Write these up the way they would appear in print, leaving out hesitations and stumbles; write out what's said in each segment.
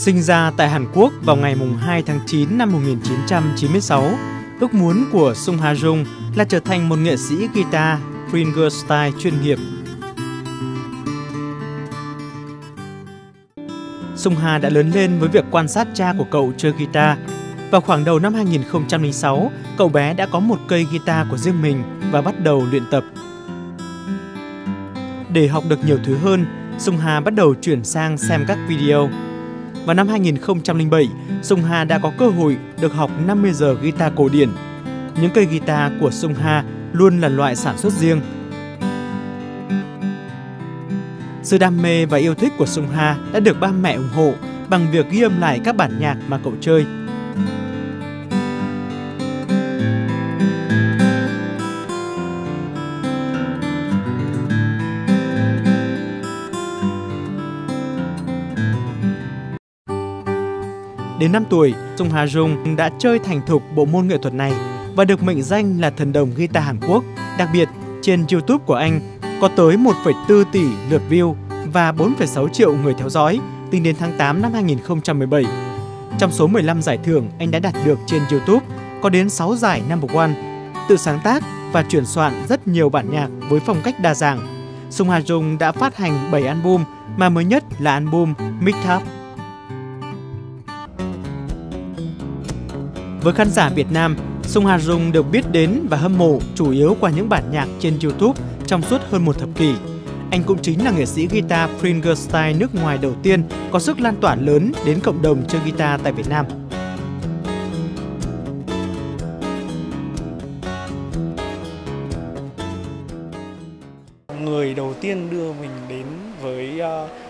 Sinh ra tại Hàn Quốc vào ngày 2 tháng 9 năm 1996, ước muốn của Sung Ha Jung là trở thành một nghệ sĩ guitar fingerstyle chuyên nghiệp. Sung Ha đã lớn lên với việc quan sát cha của cậu chơi guitar. Vào khoảng đầu năm 2006, cậu bé đã có một cây guitar của riêng mình và bắt đầu luyện tập. Để học được nhiều thứ hơn, Sung Ha bắt đầu chuyển sang xem các video. Vào năm 2007, Sung Ha đã có cơ hội được học 50 giờ guitar cổ điển. Những cây guitar của Sung Ha luôn là loại sản xuất riêng. Sự đam mê và yêu thích của Sung Ha đã được ba mẹ ủng hộ bằng việc ghi âm lại các bản nhạc mà cậu chơi. Đến 5 tuổi, Sung Ha Jung đã chơi thành thục bộ môn nghệ thuật này và được mệnh danh là thần đồng guitar Hàn Quốc. Đặc biệt, trên YouTube của anh có tới 1,4 tỷ lượt view và 4,6 triệu người theo dõi tính đến tháng 8 năm 2017. Trong số 15 giải thưởng anh đã đạt được trên YouTube, có đến 6 giải number one. Tự sáng tác và chuyển soạn rất nhiều bản nhạc với phong cách đa dạng. Sung Ha Jung đã phát hành 7 album, mà mới nhất là album Mixtape. Với khán giả Việt Nam, Sung Ha Jung được biết đến và hâm mộ chủ yếu qua những bản nhạc trên YouTube trong suốt hơn một thập kỷ. Anh cũng chính là nghệ sĩ guitar fingerstyle nước ngoài đầu tiên có sức lan tỏa lớn đến cộng đồng chơi guitar tại Việt Nam. Người đầu tiên đưa mình đến với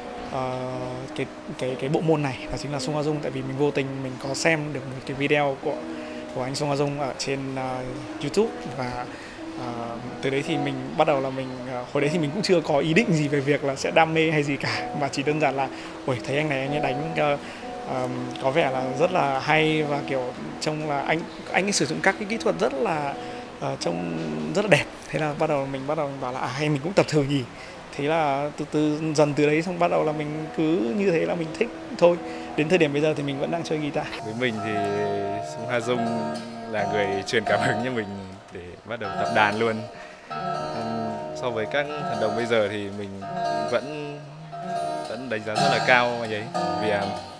cái bộ môn này đó chính là Sung Ha Jung, tại vì mình vô tình mình có xem được một cái video của anh Sung Ha Jung ở trên YouTube, và từ đấy thì mình bắt đầu là hồi đấy thì mình cũng chưa có ý định gì về việc là sẽ đam mê hay gì cả, mà chỉ đơn giản là thấy anh này anh ấy đánh có vẻ là rất là hay, và kiểu trông là anh ấy sử dụng các cái kỹ thuật rất là trông rất là đẹp. Thế là mình bảo là hay mình cũng tập thử nhỉ. Thế là dần từ đấy xong bắt đầu là mình cứ như thế là mình thích thôi. Đến thời điểm bây giờ thì mình vẫn đang chơi guitar. Với mình thì Sung Ha Jung là người truyền cảm hứng cho mình để bắt đầu tập đàn luôn. So với các thần đồng bây giờ thì mình vẫn đánh giá rất là cao anh ấy, vì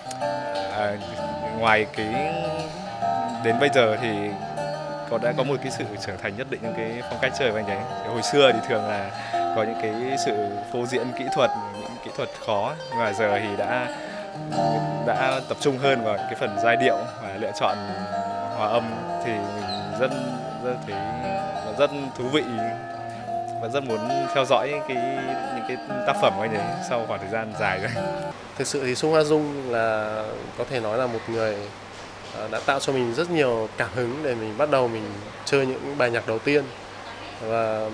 ngoài cái đến bây giờ thì đã có một cái sự trưởng thành nhất định trong cái phong cách chơi của anh ấy. Hồi xưa thì thường là có những cái sự phô diễn kỹ thuật, những kỹ thuật khó, nhưng mà giờ thì đã tập trung hơn vào cái phần giai điệu và lựa chọn hòa âm, thì mình rất thấy rất thú vị và rất muốn theo dõi những cái tác phẩm của anh ấy sau khoảng thời gian dài rồi. Thực sự thì Sung Ha Jung là có thể nói là một người đã tạo cho mình rất nhiều cảm hứng để mình bắt đầu chơi những bài nhạc đầu tiên, và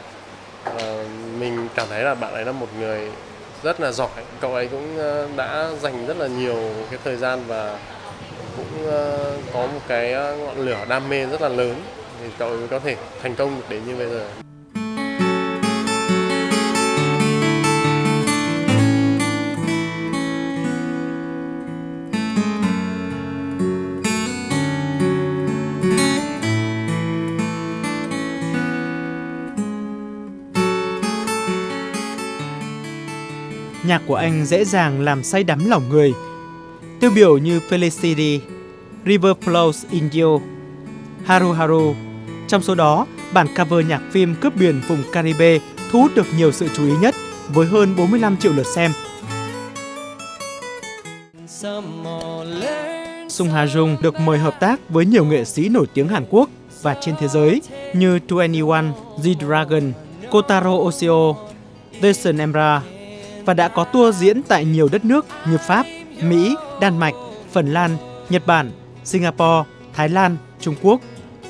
mình cảm thấy là bạn ấy là một người rất là giỏi. Cậu ấy cũng đã dành rất là nhiều cái thời gian và cũng có một cái ngọn lửa đam mê rất là lớn thì cậu ấy có thể thành công được đến như bây giờ. Nhạc của anh dễ dàng làm say đắm lòng người. Tiêu biểu như Felicity, River Flows in You, Haru Haru. Trong số đó, bản cover nhạc phim Cướp biển vùng Caribe thu hút được nhiều sự chú ý nhất với hơn 45 triệu lượt xem. Sung Ha Jung được mời hợp tác với nhiều nghệ sĩ nổi tiếng Hàn Quốc và trên thế giới như 2NE1, G-Dragon, Kotaro Oshio, Jason Emra, và đã có tour diễn tại nhiều đất nước như Pháp, Mỹ, Đan Mạch, Phần Lan, Nhật Bản, Singapore, Thái Lan, Trung Quốc.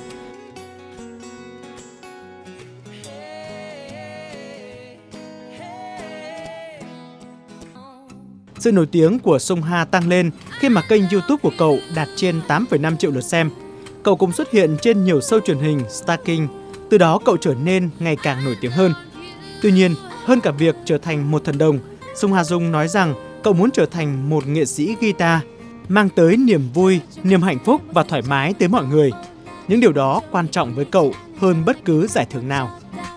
Sự nổi tiếng của Sung Ha tăng lên khi mà kênh YouTube của cậu đạt trên 8,5 triệu lượt xem. Cậu cũng xuất hiện trên nhiều show truyền hình Star King, từ đó cậu trở nên ngày càng nổi tiếng hơn. Tuy nhiên, hơn cả việc trở thành một thần đồng, Sung Ha Jung nói rằng cậu muốn trở thành một nghệ sĩ guitar, mang tới niềm vui, niềm hạnh phúc và thoải mái tới mọi người. Những điều đó quan trọng với cậu hơn bất cứ giải thưởng nào.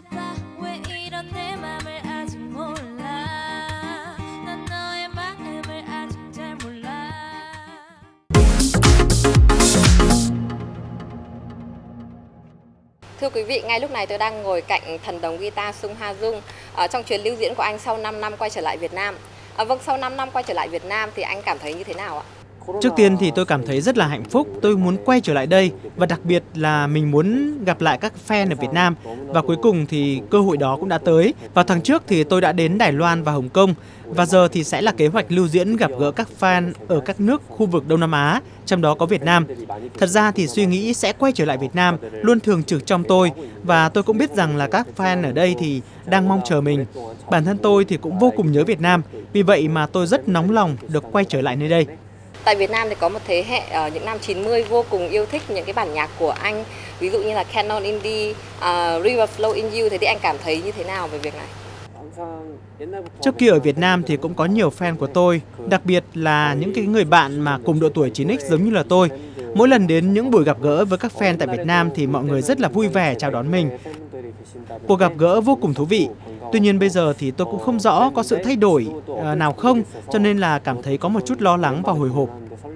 Thưa quý vị, ngay lúc này tôi đang ngồi cạnh thần đồng guitar Sung Ha Jung trong chuyến lưu diễn của anh sau 5 năm quay trở lại Việt Nam. Vâng, sau 5 năm quay trở lại Việt Nam thì anh cảm thấy như thế nào ạ? Trước tiên thì tôi cảm thấy rất là hạnh phúc, tôi muốn quay trở lại đây và đặc biệt là mình muốn gặp lại các fan ở Việt Nam. Và cuối cùng thì cơ hội đó cũng đã tới. Vào tháng trước thì tôi đã đến Đài Loan và Hồng Kông và giờ thì sẽ là kế hoạch lưu diễn gặp gỡ các fan ở các nước khu vực Đông Nam Á, trong đó có Việt Nam. Thật ra thì suy nghĩ sẽ quay trở lại Việt Nam luôn thường trực trong tôi và tôi cũng biết rằng là các fan ở đây thì đang mong chờ mình. Bản thân tôi thì cũng vô cùng nhớ Việt Nam, vì vậy mà tôi rất nóng lòng được quay trở lại nơi đây. Tại Việt Nam thì có một thế hệ ở những năm 90 vô cùng yêu thích những cái bản nhạc của anh, ví dụ như là Canon Indie, River Flow in You, thế thì anh cảm thấy như thế nào về việc này? Trước kia ở Việt Nam thì cũng có nhiều fan của tôi, đặc biệt là những cái người bạn mà cùng độ tuổi 9X giống như là tôi. Mỗi lần đến những buổi gặp gỡ với các fan tại Việt Nam thì mọi người rất là vui vẻ chào đón mình. Cuộc gặp gỡ vô cùng thú vị. Tuy nhiên bây giờ thì tôi cũng không rõ có sự thay đổi nào không, cho nên là cảm thấy có một chút lo lắng và hồi hộp.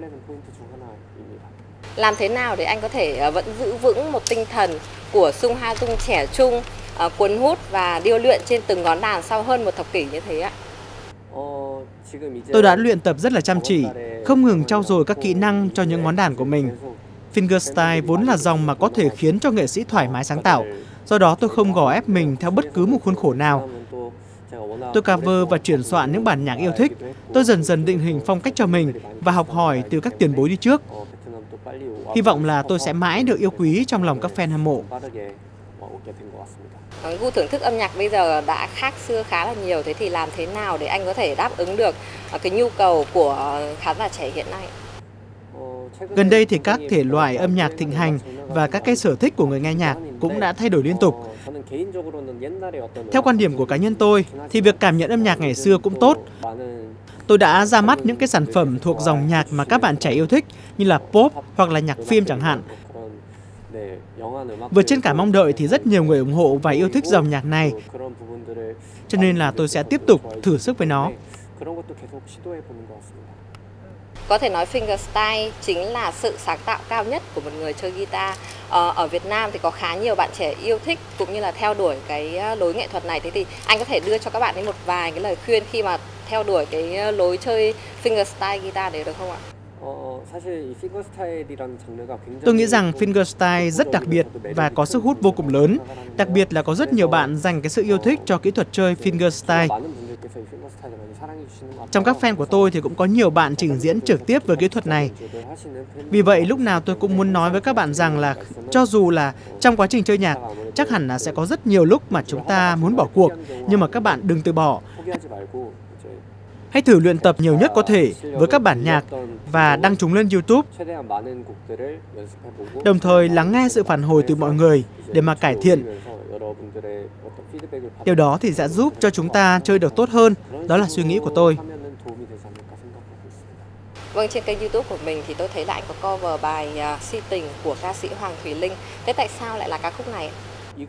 Làm thế nào để anh có thể vẫn giữ vững một tinh thần của Sung Ha Jung trẻ trung, cuốn hút và điêu luyện trên từng ngón đàn sau hơn một thập kỷ như thế ạ? Tôi đã luyện tập rất là chăm chỉ, không ngừng trau dồi các kỹ năng cho những ngón đàn của mình. Fingerstyle vốn là dòng mà có thể khiến cho nghệ sĩ thoải mái sáng tạo, do đó tôi không gò ép mình theo bất cứ một khuôn khổ nào. Tôi cover và chuyển soạn những bản nhạc yêu thích, tôi dần dần định hình phong cách cho mình và học hỏi từ các tiền bối đi trước. Hy vọng là tôi sẽ mãi được yêu quý trong lòng các fan hâm mộ. Gu thưởng thức âm nhạc bây giờ đã khác xưa khá là nhiều, thế thì làm thế nào để anh có thể đáp ứng được cái nhu cầu của khán giả trẻ hiện nay? Gần đây thì các thể loại âm nhạc thịnh hành và các cái sở thích của người nghe nhạc cũng đã thay đổi liên tục. Theo quan điểm của cá nhân tôi thì việc cảm nhận âm nhạc ngày xưa cũng tốt. Tôi đã ra mắt những cái sản phẩm thuộc dòng nhạc mà các bạn trẻ yêu thích như là pop hoặc là nhạc phim chẳng hạn. Vượt trên cả mong đợi thì rất nhiều người ủng hộ và yêu thích dòng nhạc này. Cho nên là tôi sẽ tiếp tục thử sức với nó. Có thể nói fingerstyle chính là sự sáng tạo cao nhất của một người chơi guitar. Ở Việt Nam thì có khá nhiều bạn trẻ yêu thích cũng như là theo đuổi cái lối nghệ thuật này. Thế thì anh có thể đưa cho các bạn ấy một vài cái lời khuyên khi mà theo đuổi cái lối chơi fingerstyle guitar đấy được không ạ? Tôi nghĩ rằng fingerstyle rất đặc biệt và có sức hút vô cùng lớn. Đặc biệt là có rất nhiều bạn dành cái sự yêu thích cho kỹ thuật chơi fingerstyle. Trong các fan của tôi thì cũng có nhiều bạn trình diễn trực tiếp với kỹ thuật này. Vì vậy lúc nào tôi cũng muốn nói với các bạn rằng là cho dù là trong quá trình chơi nhạc, chắc hẳn là sẽ có rất nhiều lúc mà chúng ta muốn bỏ cuộc, nhưng mà các bạn đừng từ bỏ. Hãy thử luyện tập nhiều nhất có thể với các bản nhạc và đăng chúng lên YouTube. Đồng thời lắng nghe sự phản hồi từ mọi người để mà cải thiện. Điều đó thì sẽ giúp cho chúng ta chơi được tốt hơn. Đó là suy nghĩ của tôi. Vâng, trên kênh YouTube của mình thì tôi thấy là anh có cover bài Si Tình của ca sĩ Hoàng Thùy Linh. Thế tại sao lại là ca khúc này?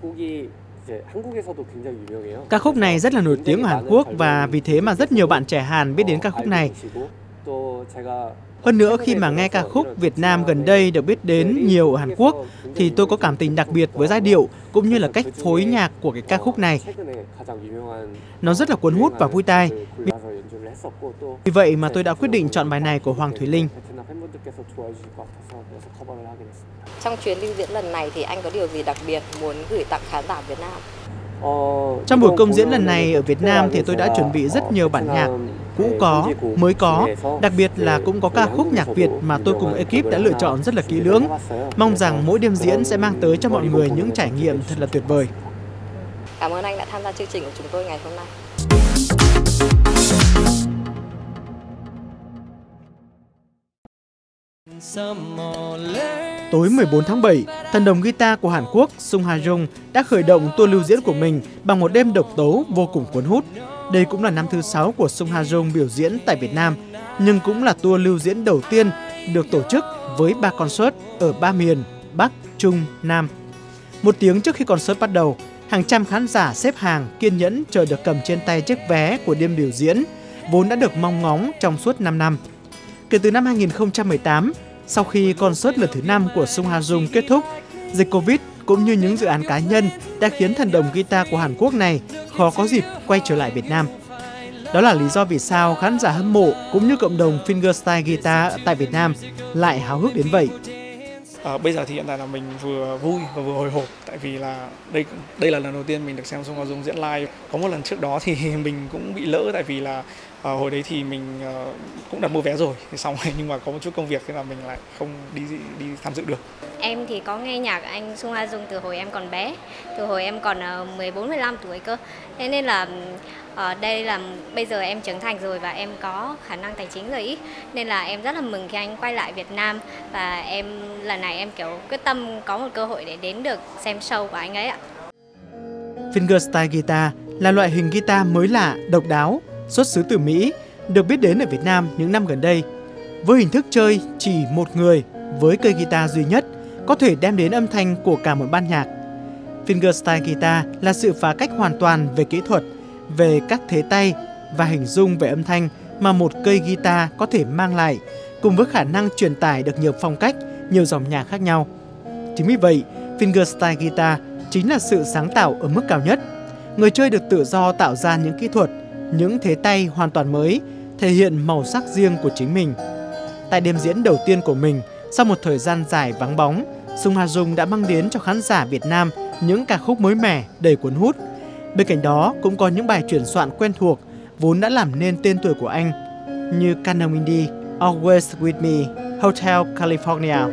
Ca khúc này rất là nổi tiếng ở Hàn Quốc và vì thế mà rất nhiều bạn trẻ Hàn biết đến ca khúc này. Hơn nữa khi mà nghe ca khúc Việt Nam gần đây được biết đến nhiều ở Hàn Quốc thì tôi có cảm tình đặc biệt với giai điệu cũng như là cách phối nhạc của cái ca khúc này. Nó rất là cuốn hút và vui tai. Vì vậy mà tôi đã quyết định chọn bài này của Hoàng Thùy Linh. Trong chuyến lưu diễn lần này thì anh có điều gì đặc biệt muốn gửi tặng khán giả Việt Nam? Trong buổi công diễn lần này ở Việt Nam thì tôi đã chuẩn bị rất nhiều bản nhạc, cũ có, mới có, đặc biệt là cũng có ca khúc nhạc Việt mà tôi cùng ekip đã lựa chọn rất là kỹ lưỡng. Mong rằng mỗi đêm diễn sẽ mang tới cho mọi người những trải nghiệm thật là tuyệt vời. Cảm ơn anh đã tham gia chương trình của chúng tôi ngày hôm nay. Tối 14 tháng 7, thần đồng guitar của Hàn Quốc Sung Ha Jung đã khởi động tour lưu diễn của mình bằng một đêm độc tấu vô cùng cuốn hút. Đây cũng là năm thứ 6 của Sung Ha Jung biểu diễn tại Việt Nam, nhưng cũng là tour lưu diễn đầu tiên được tổ chức với 3 concert ở 3 miền Bắc, Trung, Nam. Một tiếng trước khi concert bắt đầu, hàng trăm khán giả xếp hàng kiên nhẫn chờ được cầm trên tay chiếc vé của đêm biểu diễn, vốn đã được mong ngóng trong suốt 5 năm. Kể từ năm 2018, sau khi concert lần thứ 5 của Sung Ha Jung kết thúc, dịch Covid cũng như những dự án cá nhân đã khiến thần đồng guitar của Hàn Quốc này khó có dịp quay trở lại Việt Nam. Đó là lý do vì sao khán giả hâm mộ cũng như cộng đồng fingerstyle guitar tại Việt Nam lại háo hức đến vậy. Bây giờ thì hiện tại là mình vừa vui và vừa hồi hộp, tại vì là đây là lần đầu tiên mình được xem Sung Ha Jung diễn live. Có một lần trước đó thì mình cũng bị lỡ, tại vì là hồi đấy thì mình cũng đặt mua vé rồi, xong rồi nhưng mà có một chút công việc thế là mình lại không đi tham dự được. Em thì có nghe nhạc anh Sung Ha Jung từ hồi em còn bé, từ hồi em còn 14-15 tuổi cơ. Thế nên là đây là bây giờ em trưởng thành rồi và em có khả năng tài chính rồi ý. Nên là em rất là mừng khi anh quay lại Việt Nam, và lần này em kiểu quyết tâm có một cơ hội để đến được xem show của anh ấy ạ. Fingerstyle guitar là loại hình guitar mới lạ, độc đáo, xuất xứ từ Mỹ, được biết đến ở Việt Nam những năm gần đây. Với hình thức chơi chỉ một người với cây guitar duy nhất, có thể đem đến âm thanh của cả một ban nhạc. Fingerstyle guitar là sự phá cách hoàn toàn về kỹ thuật, về các thế tay và hình dung về âm thanh mà một cây guitar có thể mang lại, cùng với khả năng truyền tải được nhiều phong cách, nhiều dòng nhạc khác nhau. Chính vì vậy, Fingerstyle guitar chính là sự sáng tạo ở mức cao nhất. Người chơi được tự do tạo ra những kỹ thuật, những thế tay hoàn toàn mới, thể hiện màu sắc riêng của chính mình. Tại đêm diễn đầu tiên của mình, sau một thời gian dài vắng bóng, Sung Ha Jung đã mang đến cho khán giả Việt Nam những ca khúc mới mẻ, đầy cuốn hút. Bên cạnh đó cũng có những bài chuyển soạn quen thuộc, vốn đã làm nên tên tuổi của anh, như Canon Indie, Always With Me, Hotel California.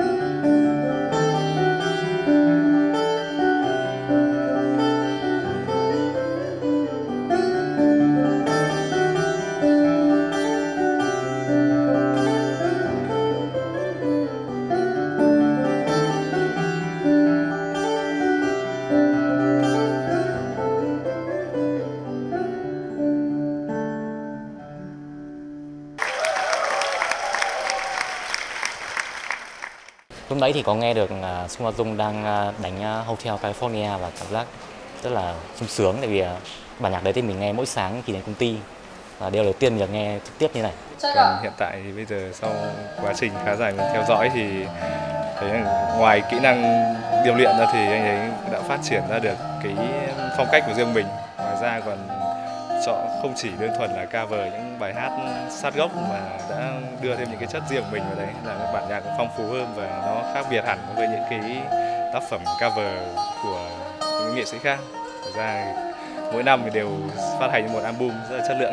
Lúc đấy thì có nghe được Sung Ha Jung đang đánh Hotel California và cảm giác rất là sung sướng, tại vì bản nhạc đấy thì mình nghe mỗi sáng khi đến công ty và điều đầu tiên mình được nghe trực tiếp như này. Còn hiện tại thì bây giờ sau quá trình khá dài mình theo dõi thì thấy ngoài kỹ năng điêu luyện ra thì anh ấy đã phát triển ra được cái phong cách của riêng mình. Ngoài ra còn chọn không chỉ đơn thuần là cover những bài hát sát gốc mà đã đưa thêm những cái chất riêng của mình vào đấy, là bản nhạc phong phú hơn và nó khác biệt hẳn với những cái tác phẩm cover của những nghệ sĩ khác. Thật ra mỗi năm thì đều phát hành một album rất là chất lượng.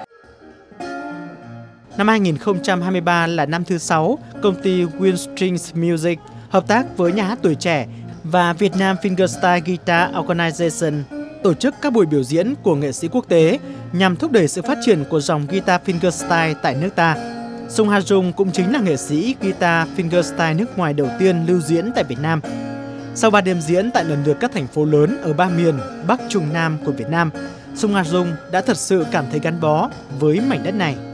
Năm 2023 là năm thứ 6, công ty Windstrings Music hợp tác với Nhà hát Tuổi Trẻ và Việt Nam Fingerstyle Guitar Organization tổ chức các buổi biểu diễn của nghệ sĩ quốc tế nhằm thúc đẩy sự phát triển của dòng guitar fingerstyle tại nước ta. Sung Ha Jung cũng chính là nghệ sĩ guitar fingerstyle nước ngoài đầu tiên lưu diễn tại Việt Nam. Sau 3 đêm diễn tại lần lượt các thành phố lớn ở 3 miền Bắc, Trung, Nam của Việt Nam, Sung Ha Jung đã thật sự cảm thấy gắn bó với mảnh đất này.